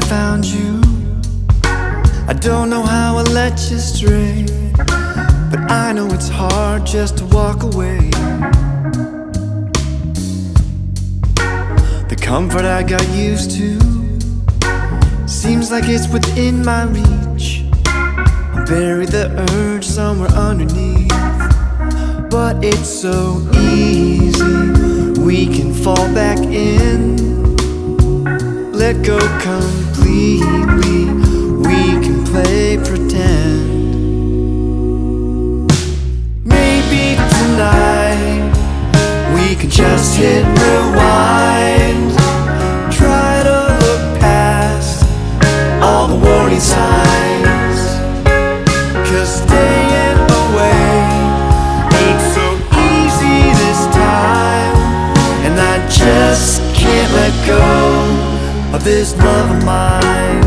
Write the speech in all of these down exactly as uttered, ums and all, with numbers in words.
found you. I don't know how I let you stray, but I know it's hard just to walk away. The comfort I got used to seems like it's within my reach. I'll bury the urge somewhere underneath, but it's so easy. We can fall back in, let go completely. We can play pretend. Maybe tonight we can just hit rewind. Try to look past all the warning signs, 'cause staying away ain't so easy this time. And I just can't let go of this love of mine.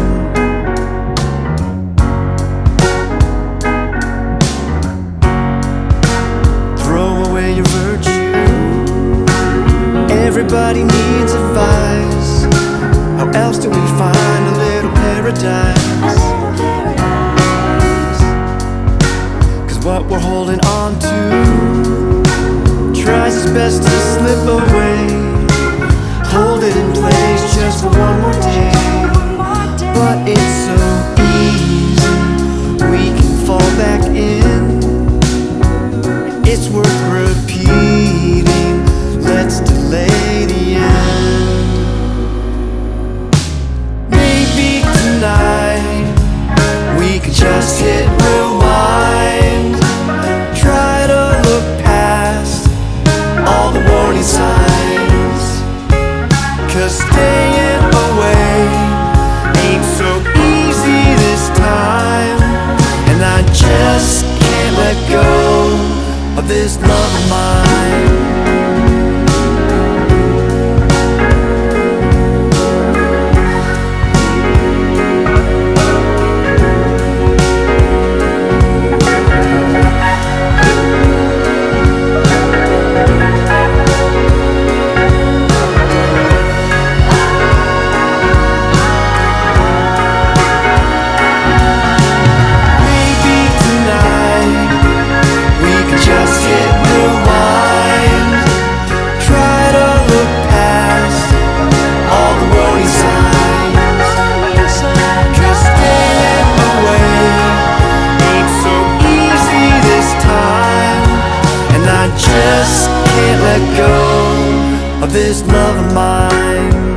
Throw away your virtue. Everybody needs advice. How else do we find a little paradise? Cause what we're holding on to tries its best to slip away. Hold it in place just for one more day. But it's so easy, we can fall back in. It's worth repeating, let's delay the end. Maybe tonight we can just hit rewind. Try to look past all the warning signs, 'cause staying away ain't so easy this time. And I just can't let go of this love of mine. Just can't let go of this love of mine.